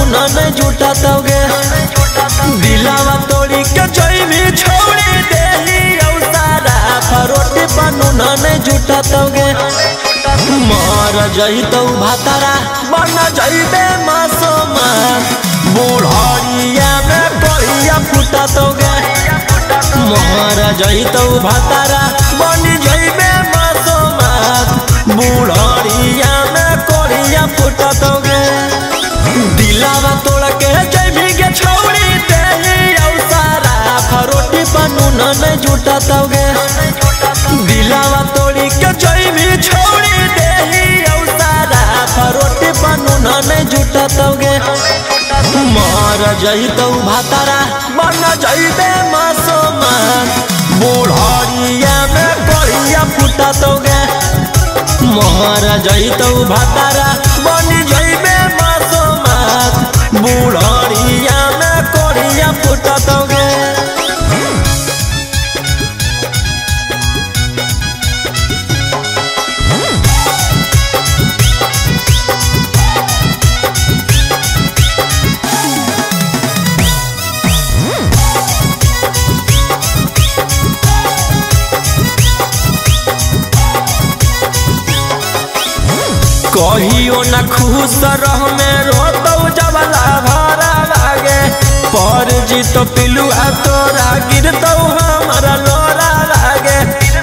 नूना नहीं जुटा तोगे दिलावा तोड़ी के जइबी छोड़ी देही औसारा फरोटी पर नूना नहीं जुटा तोगे मार जही तो भातारा बन जइबे मासूमा बुढ़िया में कहिया फुटा तोगे मार जही तो भातारा बन जइबे मासूमा बुढ़िया में कहिया फुटा तोगे दिलावा तोड़ के जइबी के छोड़ी देही औसारा फरोटी पर नूना नहीं जुटा तोगे दिलावा तोड़ी के जइबी छोड़ी देही औसारा फरोटी पर नूना नहीं जुटा तोगे मार जही तो भातारा बन जइबे मासूमा बुढ़िया में कहिया फुटा तोगे मार जही तो भातारा बन जइबे मासूमा बुढ़िया में कहिया फुटा तोगे कहियो न खुश रह में रोतौ जबला भरा लागे पर जी तो पिलुआ तोरा गिरतौ हमारा लोरा लागे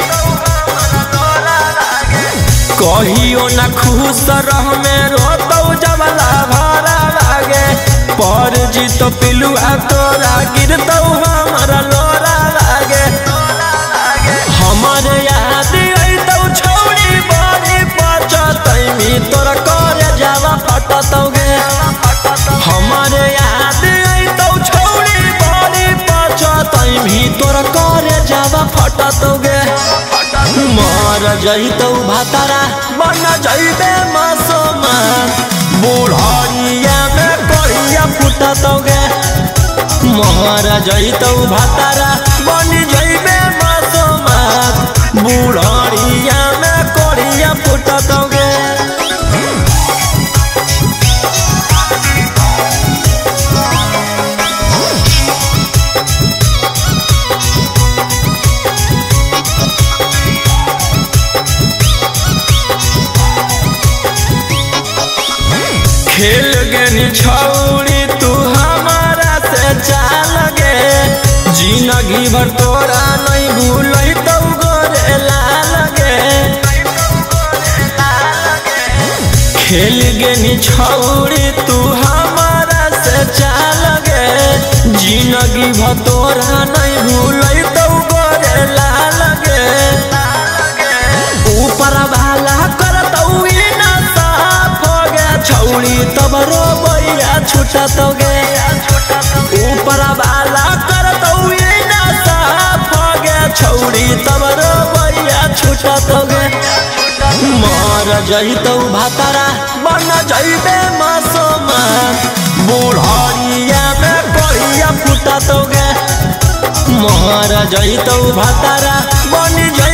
कहियो न खुश रह में रोतौ जबला भरा लागे पर जी तो पिलुआ तोरा गिरतौ हमारा लोरा लागे हमारे याद अइतौ छोड़ी बड़ी पचतैमी तोरा करे जावा फटतौगे हमारे याद अइतौ छोड़ी बड़ी पचतैमी तोरा करे जावा फटतौगे मार जइतौ भातारा बन जइबे मासूमा बुढ़िया में कहिया फुटतौगे मार जइतौ भातारा बन जइबे मासूमा बुढ़िया में कहिया फुटतौगे खेल गनी छौड़ी तू हमारा से चाल गे जिंदगी भर तोरा नहीं भूलैतौ गोरे लाल गे खेल गनी छौड़ी तू हमारा से चाल गे जिंदगी भर तोरा नहीं भूलैतौ गोरे लाल गे ऊपर वाला करतौ छौड़ी तब रोबैया छुटा तोगे ऊपर वाला करतौ ना साफ गे छौड़ी तब रोबैया छुटा तोगे मार जइतौ भातारा बन जइबे मासूमा बुढ़िया में कहिया फुटा तोगे मार जइतौ भातारा बन जइबे